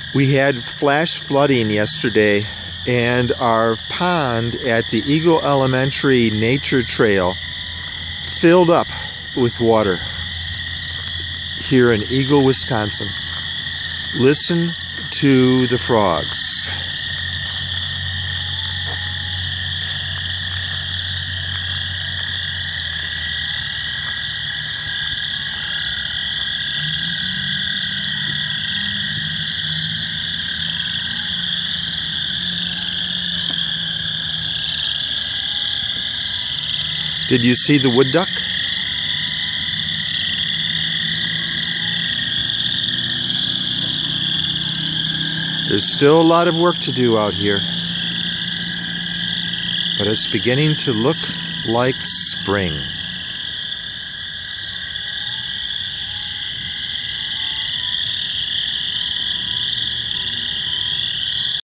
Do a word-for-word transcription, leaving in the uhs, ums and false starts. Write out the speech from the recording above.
We had flash flooding yesterday, and our pond at the Eagle Elementary Nature Trail filled up with water here in Eagle, Wisconsin. Listen to the frogs. Did you see the wood duck? There's still a lot of work to do out here, but it's beginning to look like spring.